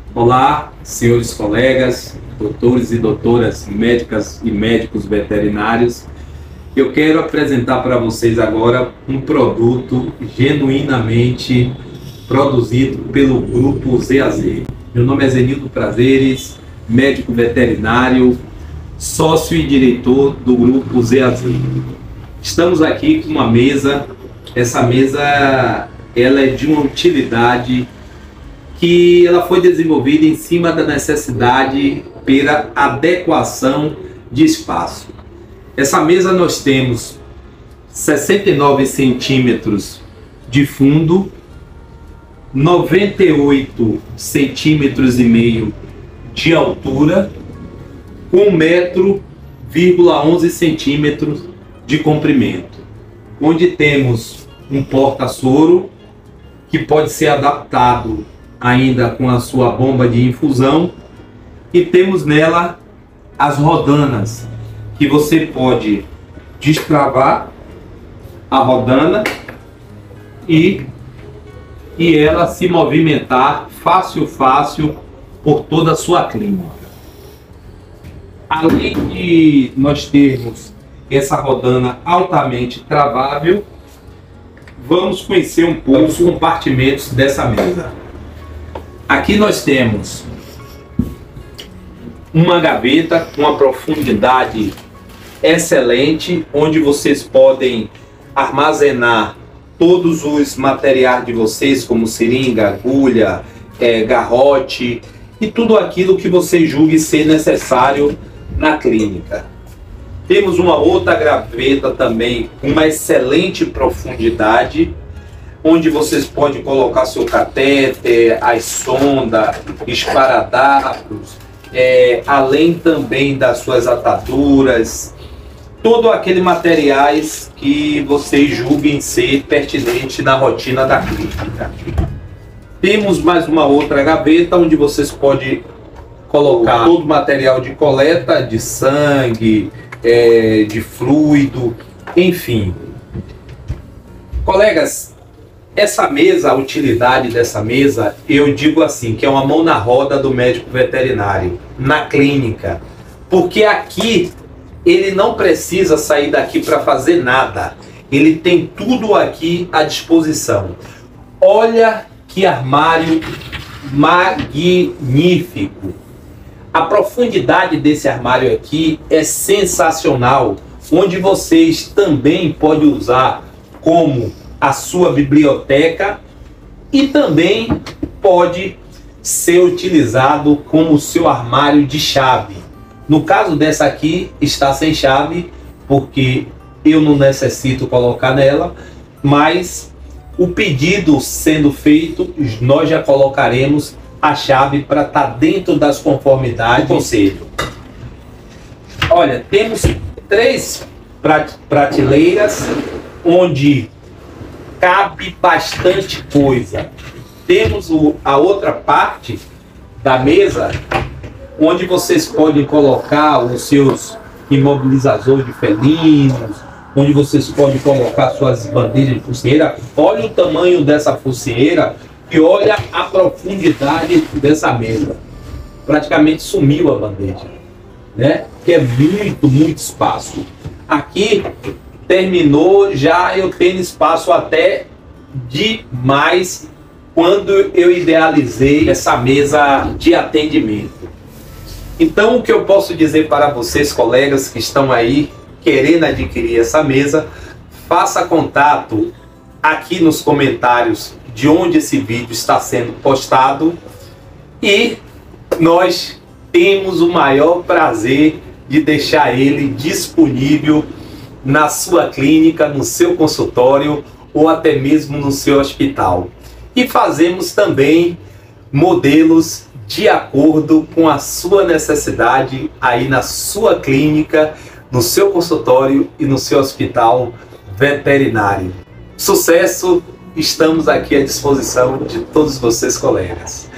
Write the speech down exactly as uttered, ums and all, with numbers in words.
Olá, senhores colegas, doutores e doutoras médicas e médicos veterinários. Eu quero apresentar para vocês agora um produto genuinamente produzido pelo Grupo Z A Z. Meu nome é Zenildo Prazeres, médico veterinário, sócio e diretor do Grupo Z A Z. Estamos aqui com uma mesa. Essa mesa ela é de uma utilidade que ela foi desenvolvida em cima da necessidade pela adequação de espaço. Essa mesa nós temos sessenta e nove centímetros de fundo, noventa e oito centímetros e meio de altura, com um metro e onze centímetros de comprimento, onde temos um porta-soro que pode ser adaptado ainda com a sua bomba de infusão, e temos nela as rodanas que você pode destravar a rodana e, e ela se movimentar fácil, fácil por toda a sua clínica. Além de nós termos essa rodana altamente travável, vamos conhecer um pouco os compartimentos dessa mesa. Aqui nós temos uma gaveta com uma profundidade excelente, onde vocês podem armazenar todos os materiais de vocês, como seringa, agulha, é, garrote e tudo aquilo que você julgue ser necessário na clínica. Temos uma outra gaveta também com uma excelente profundidade, onde vocês podem colocar seu catéter, as sondas, esparadrapos, é, além também das suas ataduras, todo aquele materiais que vocês julguem ser pertinente na rotina da clínica. Temos mais uma outra gaveta onde vocês podem colocar todo o material de coleta de sangue, é, de fluido, enfim. Colegas, essa mesa, a utilidade dessa mesa, eu digo assim, que é uma mão na roda do médico veterinário, na clínica. Porque aqui, ele não precisa sair daqui para fazer nada. Ele tem tudo aqui à disposição. Olha que armário magnífico. A profundidade desse armário aqui é sensacional, onde vocês também podem usar como a sua biblioteca e também pode ser utilizado como o seu armário de chave. No caso dessa aqui, está sem chave, porque eu não necessito colocar nela, mas o pedido sendo feito, nós já colocaremos a chave para estar dentro das conformidades do conselho. Olha, temos três prateleiras onde cabe bastante coisa. Temos o, a outra parte da mesa onde vocês podem colocar os seus imobilizadores de felinos, onde vocês podem colocar suas bandejas de focinheira. Olha o tamanho dessa focinheira e olha a profundidade dessa mesa. Praticamente sumiu a bandeja, né? Que é muito, muito espaço. Aqui terminou, já eu tenho espaço até demais quando eu idealizei essa mesa de atendimento. Então, o que eu posso dizer para vocês, colegas que estão aí querendo adquirir essa mesa, faça contato aqui nos comentários de onde esse vídeo está sendo postado e nós temos o maior prazer de deixar ele disponível na sua clínica, no seu consultório ou até mesmo no seu hospital. E fazemos também modelos de acordo com a sua necessidade aí na sua clínica, no seu consultório e no seu hospital veterinário. Sucesso! Estamos aqui à disposição de todos vocês, colegas.